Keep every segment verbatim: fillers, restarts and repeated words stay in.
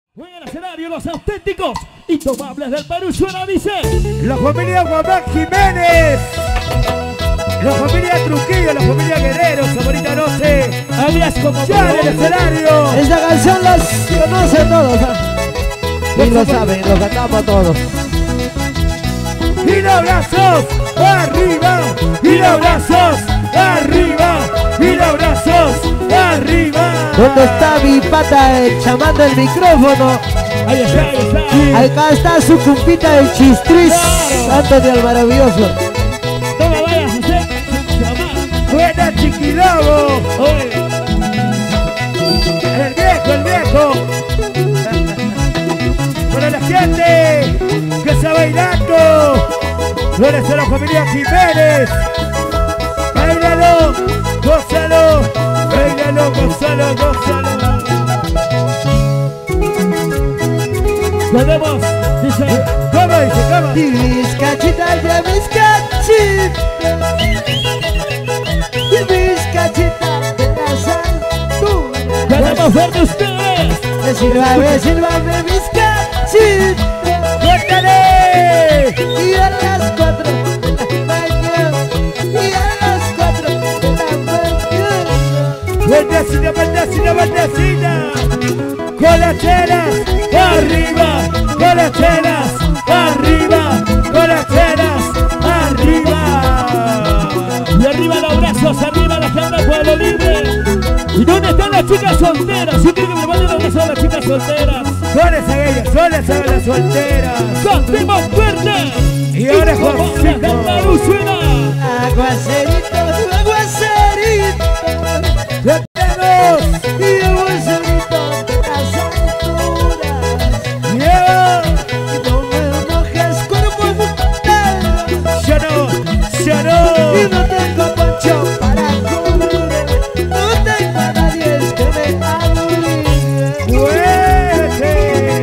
Juegan al escenario los auténticos intomables del Perú. Suena, dice la familia Guamán Jiménez, la familia Trujillo, la familia Guerrero, Saborita Noche, alias como ya en el escenario. Esta canción las conocen todos, ¿eh? Y lo saben, lo cantamos todos. Y los brazos arriba, y los brazos arriba, y los brazos arriba. ¿Dónde está mi pata el chamán del micrófono? Ahí está, ahí está. Acá está su compita el chistris, Antonio el maravilloso. Toma, vaya, José, chamán. Buena Chiquilobo. Oye, El viejo, el viejo. Para la gente que está bailando. Flores a la familia Jiménez. Bailalo, gózalo, bailalo, gózalo, gózalo. tenemos, dice, ¿Cómo dice? ¿Cómo? Y mis cachitas de mis cachitas, y mis cachitas de las alturas. tenemos ver de ustedes. Me sírvame, sírvame mis cachitas. ¡Cuéntale! Y a las cuatro de la mañana, y a las cuatro de la mañana. Vueltecina, vueltecina, vueltecina. Con las chelas, arriba. Con las chelas, arriba. Con las chelas, arriba. Y arriba los brazos, arriba la gente pueblo libre. ¿Y dónde están las chicas solteras? Yo quiero que me manden los brazos a las chicas solteras. Soles a ellas, soles a las solteras. ¡Cantemos fuerte! Y ahora Juancito del Perú suena. Aguacerito, aguacerito. ¡Lo tenemos! Y aguacerito de las alturas. ¡Lleva! No me mojes cuerpo entero. ¡Ya no! ¡Ya Y no! no tengo poncho para cubrir. No tengo a nadie que me abrigue. ¡Muévete!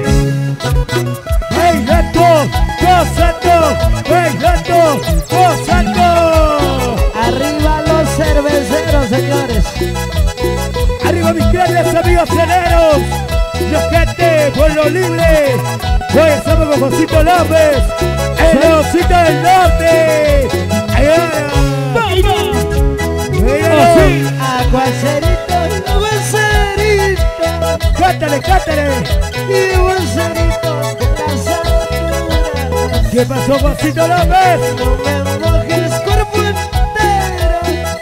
¡Bailando! ¡Gozando! ¡Bailando! ¡Gozando! Arriba los cerveceros, señores. ¡Arriba mis grandes amigos celeros! ¡La gente por lo libre! Hoy estamos con Josito López, el Osito del Norte. ¡Ahora! ¡Baila! ¡Bailalo! Así. Aguacerito, aguacerito. ¡Cántale, cántale! Y aguacerito de las alturas. ¿Qué pasó, Josito López? No me mojes cuerpo entero.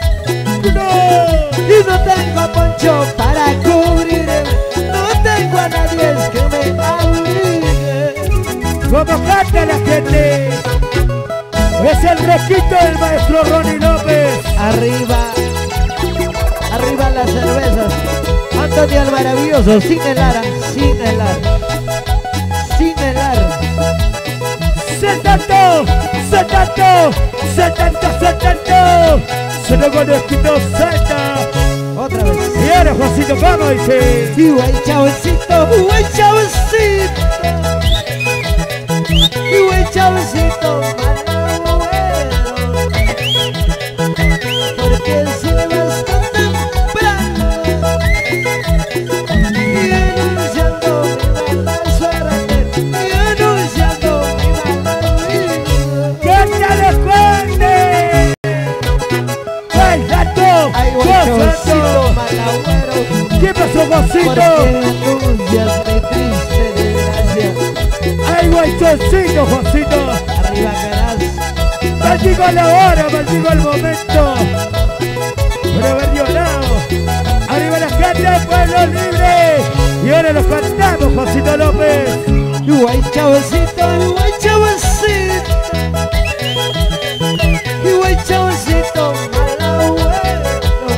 ¡No! Y no tengo poncho para cubrirme. No tengo a nadie que me abrigue. ¡Cómo canta la gente! Es el requito del maestro Ronnie López. Arriba, arriba las cervezas. Antonio el maravilloso, sin helar, sin helar, sin helar. ¡Setenta! ¡Setenta! ¡Setenta! ¡Setenta! Se lo conozco, salta. Otra vez. Y ahora, Juancito, ¿cómo dice? Y guay chavecito, guay chavecito. Y guay chavecito, malabuelo. Porque si me vas tan temprano y anunciando mi mala suerte, y anunciando mi mala vida. ¡Cántale fuerte! ¡Bailando! Ay, guay chavecito, ¡Gozando! malagüero. ¿Qué pasó, Porque Juancito? anuncias mi triste desgracia. ¡Ay, guaychoncito, Juancito! Arriba quedarás. ¡Maldigo la hora, maldigo el momento! Por haber llorado. ¡Arriba la gente, pueblo libre! Y ahora los cantamos, Juancito López. Y guay chavecito, y guay chavecito. Y guay chavecito, malabuelo.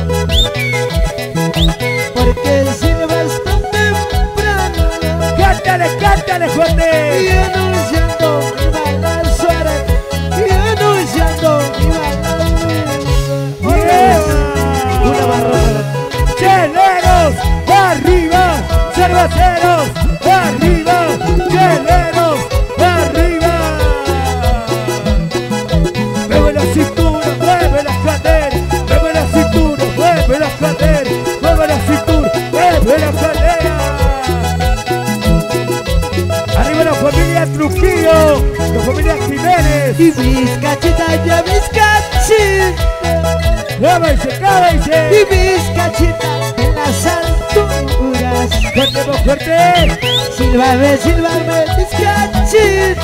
Porque si me vas tan temprano ¡Cántale, cántale, y fuerte! anunciando mi mala suerte, y anunciando mi mala vida. Una barrona. ¡Cheleros! ¡Arriba! ¡Cerveceros! ¡Arriba! ¡Cheleros! ¡Arriba! ¡Mueve la cintura! ¡Mueve las caderas! ¡Mueve la cintura! ¡Mueve las caderas! ¡Mueve la cintura! ¡Mueve las caderas! familia Jiménez. Y mis cachitas, ya mis cachitas. Cábense, cábense. Y mis cachitas en las alturas. Fuerte, más fuerte. Sílvame, sílvame, mis cachitas.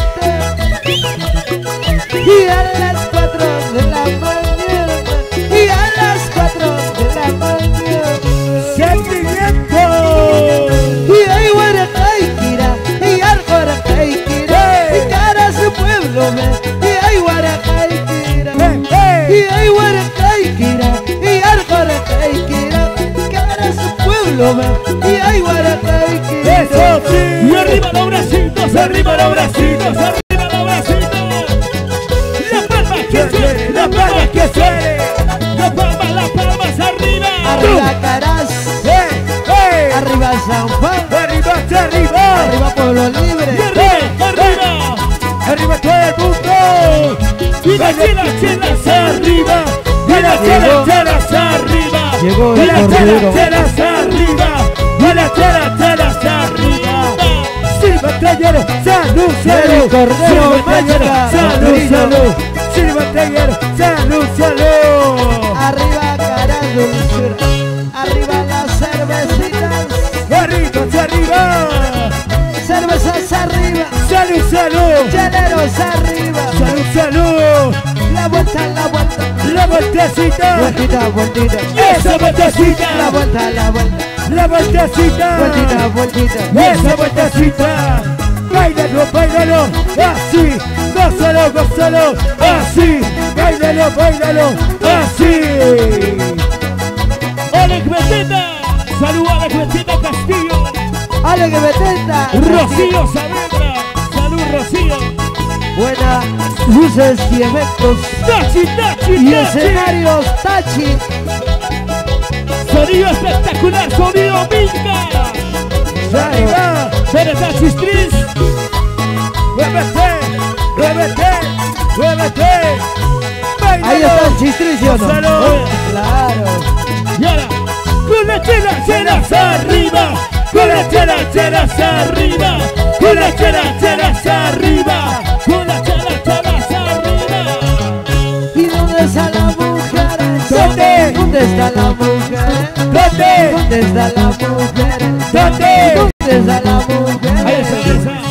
Y a las cuatro de la mañana. Y a las cuatro de la mañana. Sentimiento. Y hay guaracaikira, y al guaracaikira. Y cara su pueblo ve. Y hay guaracaikira. Y hay guaracaikira. Y al guaracaikira. Y cara su pueblo ve. Y hay guaracaikira. Eso sí. Y arriba los bracitos, arriba los bracitos, arriba los bracitos. La palma que suene, la palma que suene. La palma, las palmas arriba. Arriba Caras, ¡Eh! ¡Eh! arriba San Juan, ¡Arriba, hacia arriba! arriba Pueblo Y Libre. arriba, arriba. ¡Arriba todo el mundo! Y las chelas, chelas arriba. Y las chelas, chelas arriba. Llegó Y el las chelas, cordero. chelas arriba. Y las chelas, chelas arriba. ¡Silva Tallero! ¡Salud, El salud! cordero ¡Silva Tallero! mágica, ¡Salud, Rodrigo. salud! ¡Silva Tallero! ¡Salud, salud! Arriba Caras Dulzura, arriba las cervecitas, ¡Arriba, hacia arriba! cervezas arriba, ¡Salud, salud! cheleros arriba. ¡Salud, salud! La vuelta, la vuelta, ¡La vueltecita! vueltita, vueltita. ¡Esa vueltecita! La vuelta, la vuelta, ¡La vueltecita! vueltita, vueltita. ¡Esa vueltecita! ¡Báilalo, báilalo! ¡Así! ¡Gózalo, gózalo! ¡Así! ¡Báilalo, báilalo! ¡Así! Alex Beteta. Salud a Alex Beteta Castillo. Ale que betenta. Rocío Saavedra. Salud, Rocío. Buenas luces y efectos. Tachi, tachi, Y tachi. escenarios Tachi. Sonido espectacular, sonido Milka. ¡Arriba! Pérez Tachis Tris. ¡Muévete! ¡Muévete! ¡Muévete! ¡Báilalo! Ahí está el chistricio, ¿no? ¡Gózalo! Claro. Y ahora, con las chelas, chelas arriba. Con las chelas, chelas arriba. Con las chelas, chelas arriba. Con las chelas, chelas arriba. ¿Y dónde está la mujer? ¿Dónde? ¿Dónde está la mujer? ¿Dónde? ¿Dónde está la mujer? ¿Dónde? ¿Dónde está la mujer? Ahí está, ahí está.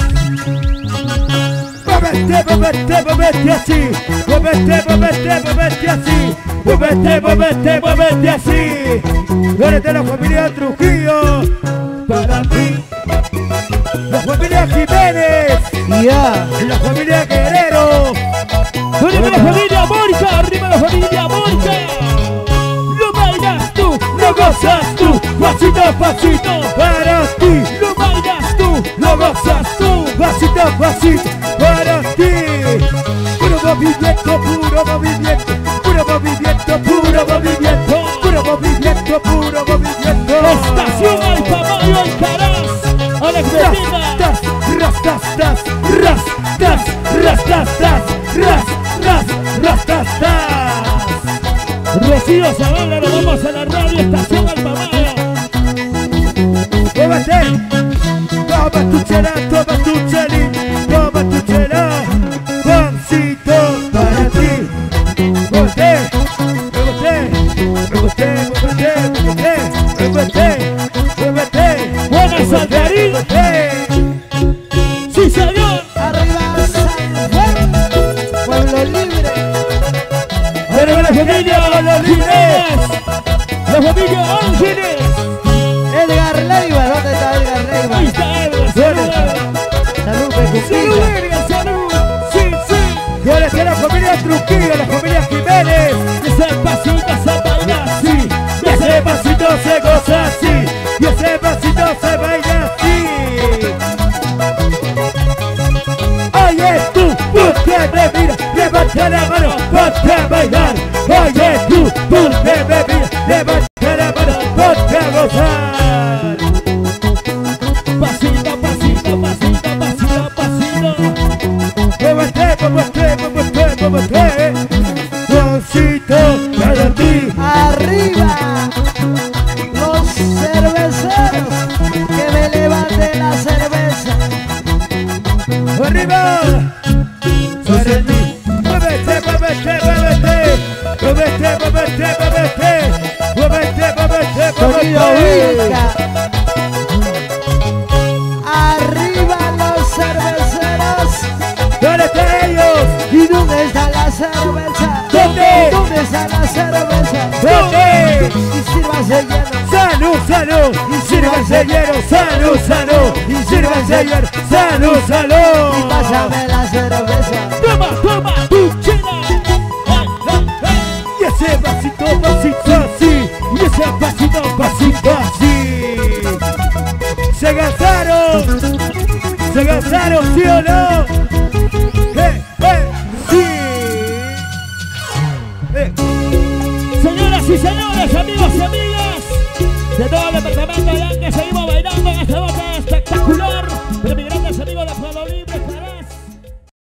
¡Muévete, muévete, muévete así! ¡Muévete, muévete, muévete así! ¡Muévete, muévete, muévete así! ¡Tú eres de la familia Trujillo! ¡Para ti! ¡La familia Jiménez! Ya. ¡La familia Guerrero! Arriba la familia Morca, arriba la familia Morca. Lo bailas tú, ¡Lo gozas tú! ¡Pasito a pasito! ¡Para ti! lo bailas tú. ¡Lo gozas tú! ¡Pasito a pasito! ¡Para ti! ¡Puro movimiento, puro movimiento! ¡Puro movimiento, puro movimiento! ¡Puro movimiento, puro movimiento! Estación Alpamayo Alcaraz. Alex Beteta. Rastas, rastas, rastas, rastas, rastas, rastas, rastas, rastas. Rocío Saavedra, nos vamos a la radio Estación Alpamayo. ¡Muévete! Toma tu chela, toma tu chelín, toma tu chela, Juancito, para ti. Muévete, muévete, muévete, muévete, muévete, muévete, Buenas, Saltarín. muévete. Sí, señor. Arriba San Juan. Pueblo Libre. Arriba la familia Jiménez. La familia Ángeles. Edgar Leiva. ¿Dónde está Edgar Leiva? Ahí está Edgar. Salud, Edgar. Salud, Salud, Pecupilla. Edgar, salud. Sí, sí. Y ahora está la familia Trujillo, la familia Jiménez. Ese pasito se baila así. Y ese pasito se goza así, y ese pasito se baila así. Oye tú, tú que me miras, levanta la mano, ponte a bailar. Oye tú, tú que me miras, levanta la mano, ponte a gozar. Pasito, pasito, pasito, pasito, pasito. Muévete, muévete, muévete, muévete. Juancito, para ti. Arriba. Los cerveceros. Que me levanten la cerveza. Arriba. la cerveza. ¿Dónde? Y sírvase lleno. Salud, salud, y sírvanse hielo, salud, salud, y sírvanse hielo, salud, Y salud. pásame la cerveza. Toma, toma, tu chela. Ay, ay, ay. Y ese pasito, pasito así, y ese pasito, pasito así. Se cansaron, se cansaron, ¿sí o no? Eh, eh, sí. Eh. Señoras y señores, amigos y amigas de todo el departamento de Anque, seguimos bailando en este momento.